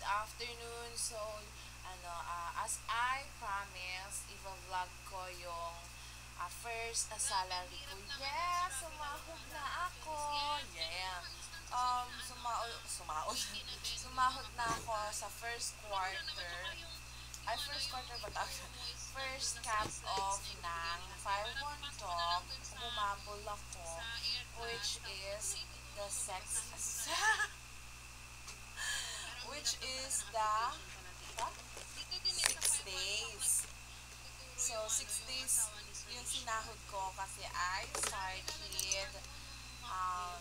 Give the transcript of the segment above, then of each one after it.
afternoon. So, as I promised, i-vlog ko yung first salary ko. Yes, sumahod na ako. Yeah. Sumahod na ako sa first quarter. Ay, first quarter ba tawag? First cut off ng 5-1 talk. Humabol ako, which is the sex which is the what? 6 days. So, 6 days yung sinahod ko kasi I started um,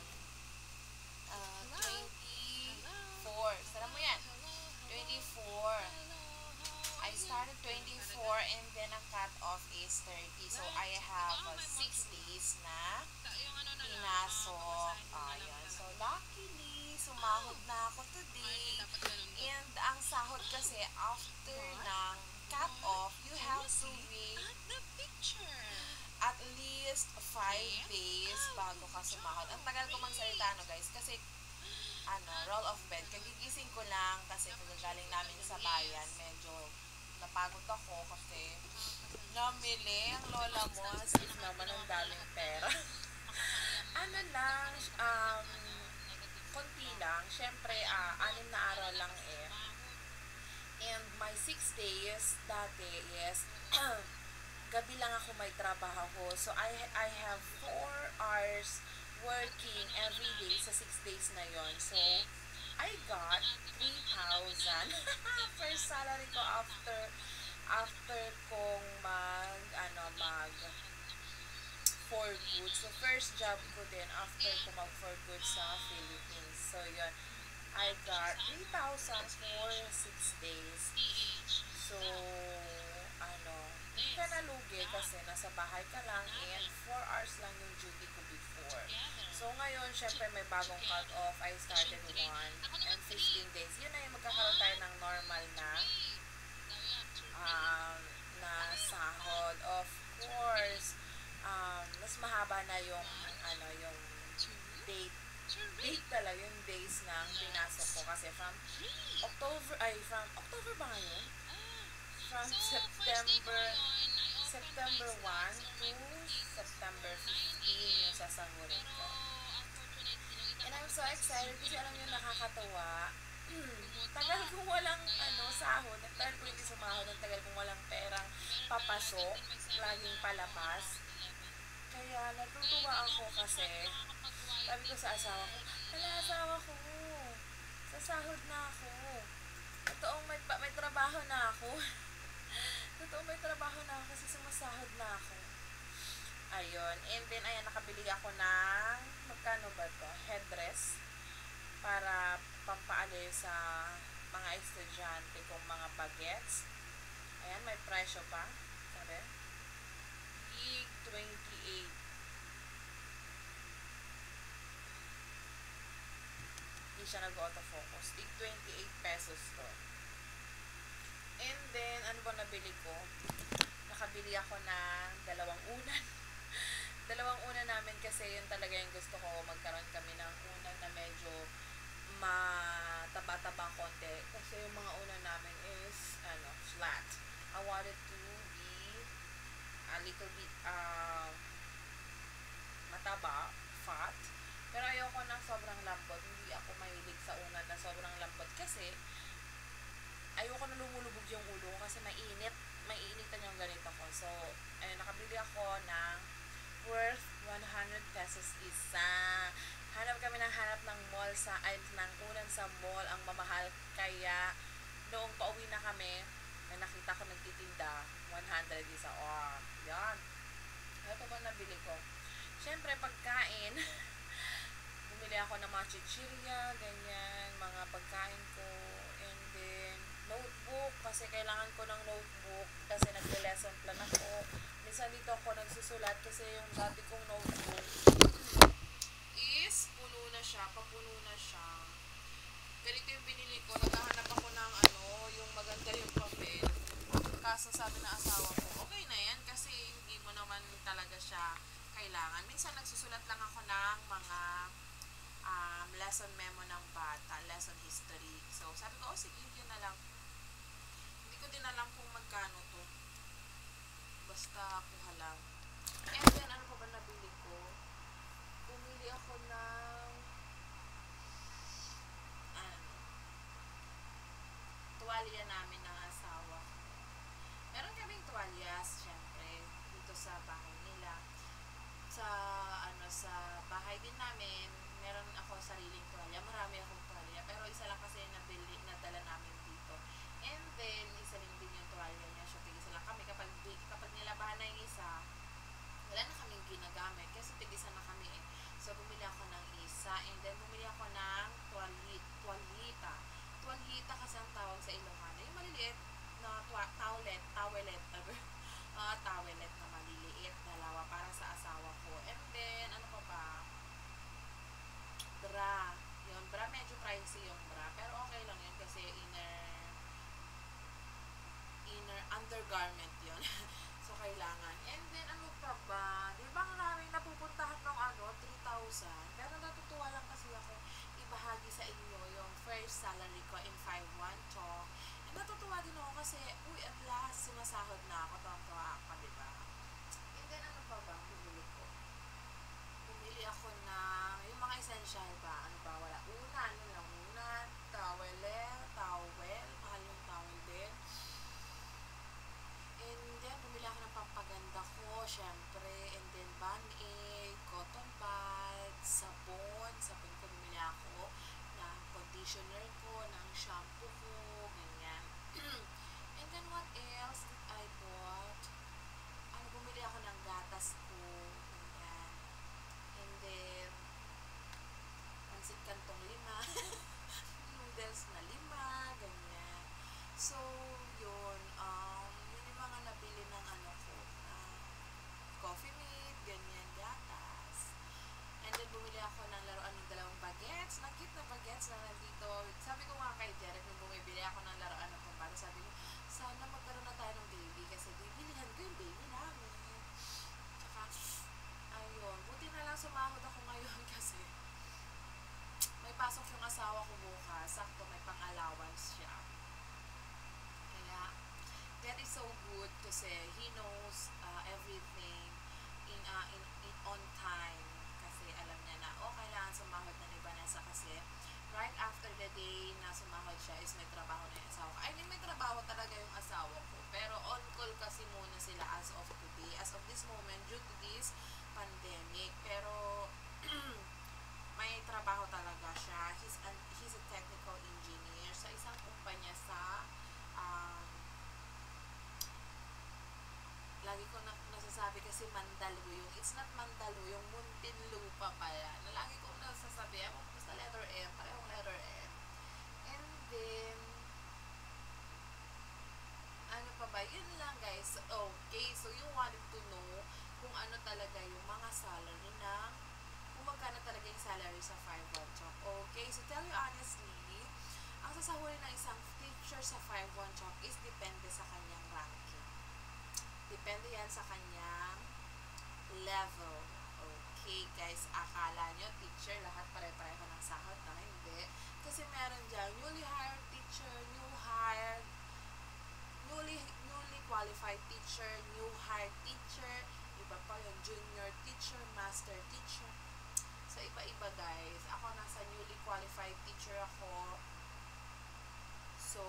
24. Sara mo yan? 24. I started 24 and then ang cut-off is 30. So, I have 6 days na pinasok. Ayun. So, luckily, sumahod na ako today. And ang sahod kasi, after ng cut-off, you have to wait at least 5 days bago ka sumahod. Ang tagal ko magsalita, no, guys, kasi roll of bed. Kagigising ko lang kasi kagagaling namin sa bayan. Medyo napagod ako kasi namili ang lola mo as if naman ang daming pera. Lang, konti lang. Siyempre, 6 na araw lang eh. And my 6 days dati is gabi lang ako may trabaho. So, I have 4 hours working every day sa 6 days na yon. So, I got 3,000 first salary ko after kong mag for good. So, first job ko din after ko mag for good sa Philippines. So, yun. I got 3,000 for 6 days. So, hindi ka nalugi kasi nasa bahay ka lang and 4 hours lang yung duty ko before. So, ngayon, syempre may bagong cut-off. I started 1 and 15 days. Yun na yung magkakaroon tayo ng normal na sahod. Of course, mas mahaba na yung date talaga, yung days ng pinasok ko kasi from October ba ngayon? From September 1 to September 15 yung sasahurin ko. And I'm so excited kasi alam nyo, nakakatawa. Tagal kong walang sahod, tagal ko hindi sumahod, tagal kong walang perang papasok, laging palabas. Kaya natutuwa ako kasi sabi ko sa asawa ko, asawa ko, sasahod na ako. Totoong may trabaho na ako. Totoong may trabaho na ako kasi sumasahod na ako. Ayun. And then, ayan, nakabili ako ng, magkano ba to? Headdress. Para pampaalis sa mga estudyante kong mga bagets. Ayan, may presyo pa. Sabi? Gig 28. Hindi siya nag-autofocus. Tig 28 pesos to. And then, ano ba nabili ko? Nakabili ako ng dalawang unan. Dalawang unan namin kasi yun talaga yung gusto ko. Magkaroon kami ng unan na medyo mataba-taba konti. Kasi yung mga unan namin is, flat. I wanted to be a little bit, mataba, fat. Pero ayoko ng sobrang lambot. Hindi ako mahilig sa unan na sobrang lambot kasi ayoko na lumulubog yung ulo ko kasi maiinitan yung ganito ko. So, ayun, nakabili ako ng worth 100 pesos isa. Hanap kami ng mall ng unan sa mall, ang mamahal. Kaya, noong pauwi na kami, may nakita ko nagtitinda, 100 isa. Oh, yan. Ano ba nabili ko? Siyempre, pagkain. Bumili ako ng mga chichirya, ganyan, mga pagkain ko. And then, notebook, kasi kailangan ko ng notebook kasi nagbe-lesson plan ako. Minsan dito ako nagsusulat kasi yung dati kong notebook is papuno na siya. Ganito yung binili ko. Naghahanap ako ng yung maganda yung papel. Kaso sabi ng asawa ko, okay na yan kasi hindi mo naman talaga siya kailangan. Minsan nagsusulat lang ako ng mga lesson memo ng bata, lesson history. So, sabi ko, sige, yun na lang kung magkano to. Basta kuha lang. And then, ano pa ba nabili ko? Bumili ako ng ano, tuwalya namin ng asawa ko. Meron kaming tuwalyas, syempre, dito sa bahay nila. Sa bahay din namin, meron ako sariling tuwalya. Marami akong tuwalya, pero isa lang kasi nadala namin dito. And then, isa din yung tuwalya niya. So, tig-isa lang kami. Kapag nilabahan na yung isa, wala na kaming ginagamit kasi tig-isa na kami eh. So, bumili ako ng isa. And then, bumili ako ng tuwalita. Tuwalita kasi ang tawag sa Ilocano. Yung maliliit na towelet na maliliit, dalawa para sa asawa ko. And then, ano pa ba? Bra. Yun, bra, medyo pricey yung bra. Pero okay lang yun kasi inner undergarment yun. So, kailangan. And then, ano pa ba? Di ba namin napupuntahan ng 3,000? Pero natutuwa lang kasi ako ibahagi sa inyo yung first salary ko in 5-1 chok. And natutuwa din ako kasi, at last, sumasahod na ako. Tuwa ako, diba? And then, ano pa ba? Bumili ako ng yung mga essential ba? Ano ba? Wala. Una, towel. Mahal yung towel din. And then, bumili ako ng pampaganda ko, syempre. And then, band-aid, cotton pads, sabon ko bumili ako, ng conditioner ko, ng shampoo ko, ganyan. And then, what else did I bought? Bumili ako ng gatas ko, ganyan. And then, pansit kantong 5, noodles na 5, ganyan. So, yun, yun yung mga nabili ng coffee mate, ganyan, gatas. And then, bumili ako ng laruan ng 2 bagets. Cute na bagets na nandito. Sabi ko nga kay Derek, nung bumibili ako ng laruan ng pambata, sabi ko, sana magkaroon na tayo ng baby kasi bibilihan ko yung baby namin. Tsaka, ayun, buti na lang sumahod ako ngayon kasi may pasok yung asawa ko bukas. Sakto, may pang-allowance siya. Kaya, that is so good kasi he knows everything in on time. Kasi alam niya na, kailangan sumahod na ni Vanessa kasi right after the day na sumahod siya is may trabaho na yung asawa ko. I mean, may trabaho talaga yung asawa ko. Pero on call kasi muna sila as of today. As of this moment, due to this pandemic. Pero, may trabaho talaga siya. He's a technical engineer sa isang kumpanya sa lagi ko nasasabi kasi Mandaluyong. It's not Mandaluyong, Muntinlupa pala. Lagi ko nasasabi, basta letter M, parehong letter M. And then, ano pa ba? Yun lang guys. Okay, so you wanted to know kung ano talaga yung mga salary ng, kung magkano talaga yung salary sa 5-1 chok. Okay, so tell you honestly, ang sasahurin ng isang teacher sa 5-1 chok is depende sa kanyang ranking. Depende yan sa kanyang level. Okay, guys, akala nyo, teacher, lahat pare-pareho ng sahod na hindi. Kasi meron dyan, newly hired teacher, newly qualified teacher, new hired teacher, iba pa yung junior teacher, master teacher. So, iba-iba, guys. Ako, nasa newly qualified teacher ako. So,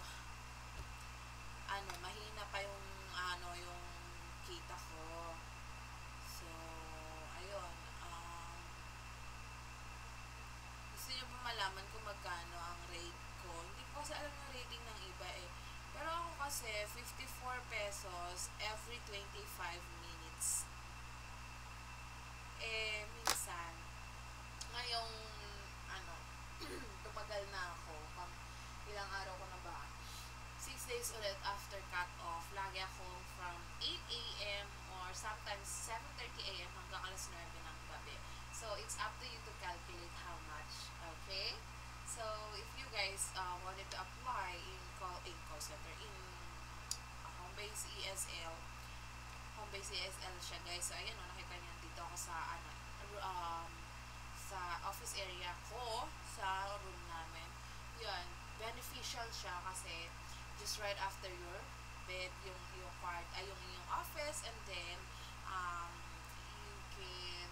mahina pa yung yung kita ko. So, ayun. Gusto nyo ba malaman kung magkano ang rate ko? Hindi ko kasi alam yung rating ng iba eh. Pero ako kasi, 54 pesos every 25 minutes. Minsan, ngayong, tumagal na ako. Ilang araw ko na ba? 6 days ulit after cut-off, lagi akong from 8 a.m. or sometimes 7:30 a.m. hanggang alas 9 ng gabi. So, it's up to you to calculate how much. Okay? So, if you guys wanted to apply in call center, in home-based ESL siya, guys. So, ayan, nakita niyo dito ako sa, sa office area ko, sa room namin. Yun, beneficial siya kasi just right after your bed, yung part, yung inyong office, and then, you can,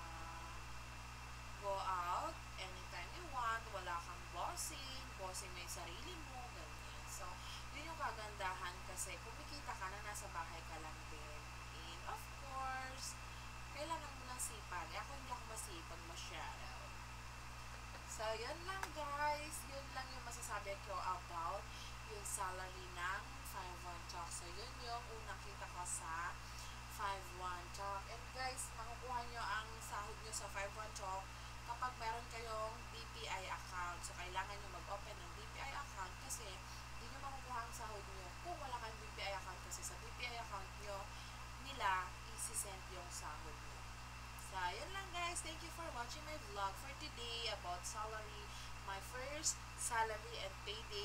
go out anytime you want, wala kang bossing mo yung sarili mo, ganyan. So, yun yung kagandahan kasi kumikita ka na nasa bahay ka lang din. And of course, kailangan mo ng sipag. Ako hindi ako masipag masyado. So, yun lang guys. Yun lang yung masasabi ko about yung salary ng 5-1 Talk. So, yun yung unang kita ko sa 5-1 Talk. And guys, makukuha nyo ang sahod nyo sa 5-1 Talk kapag meron kayong BPI account. So, kailangan nyo mag-open ng BPI account kasi hindi nyo makukuha ang sahod nyo kung wala kang BPI account kasi sa BPI account nyo nila isi-send yung sahod nyo. So, yun lang guys. Thank you for watching my vlog for today about salary, my first salary and payday